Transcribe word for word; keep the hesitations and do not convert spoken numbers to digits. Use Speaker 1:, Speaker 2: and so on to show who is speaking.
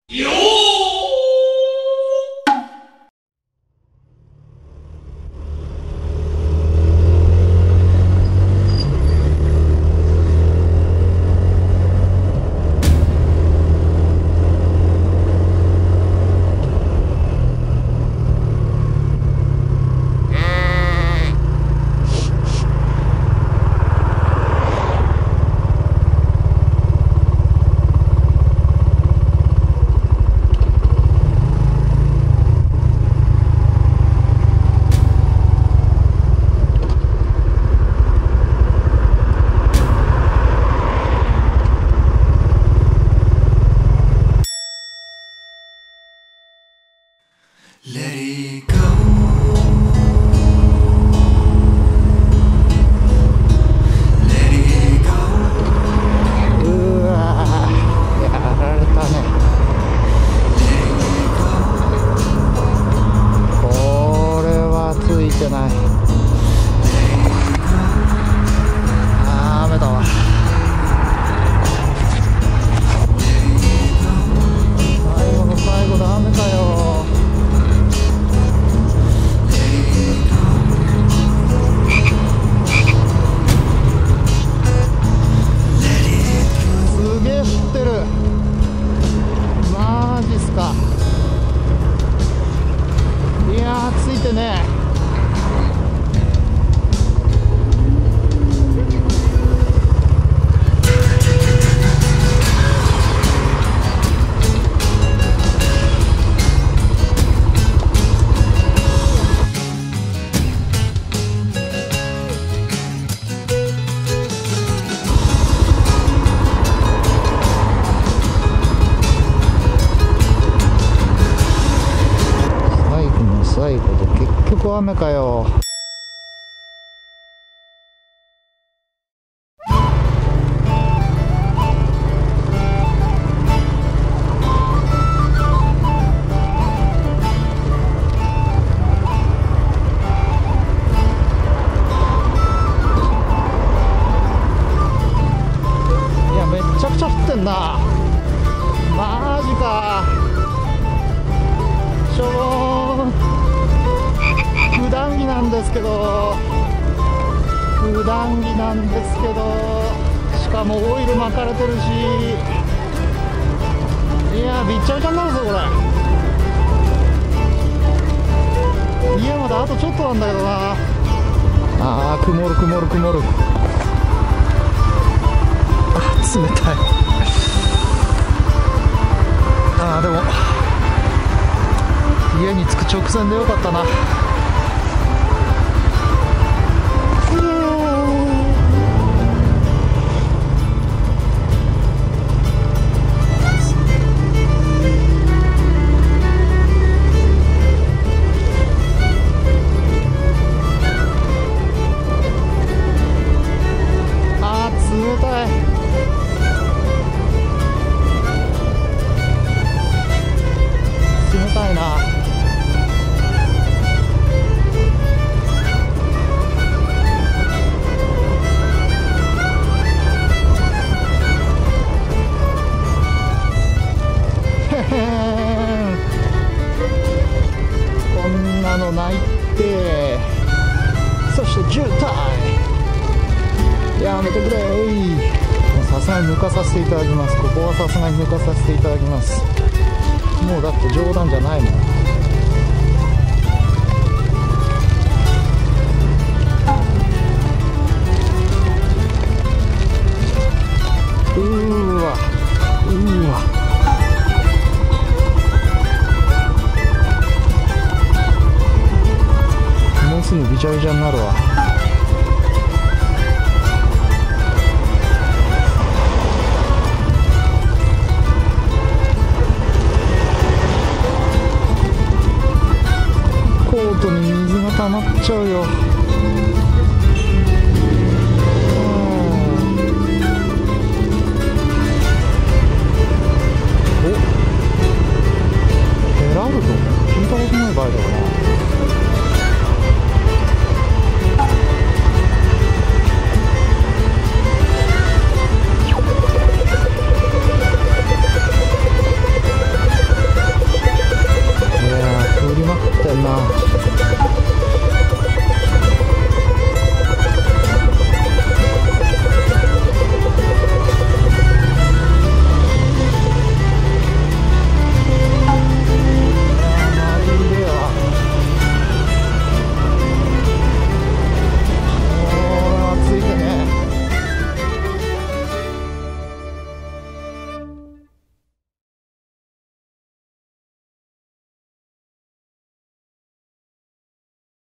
Speaker 1: よー
Speaker 2: 最後で結局雨かよ。いや、めっちゃくちゃ降ってんな。マジか。しょー普段着なんですけど普段着なんですけどしかもオイル巻かれてるし、いやびっちゃびちゃになるぞこれ。家まであとちょっとなんだけどな。あー曇る曇る曇る。あ冷たい。あーでも家に着く直前でよかったな。ないってそして渋滞やめてくれ。さすがに抜かさせていただきます。ここはさすがに抜かさせていただきます。もうだって冗談じゃないもん。うーわうーわすぐびちゃびちゃになるわ。コートに水が溜まっちゃうよ。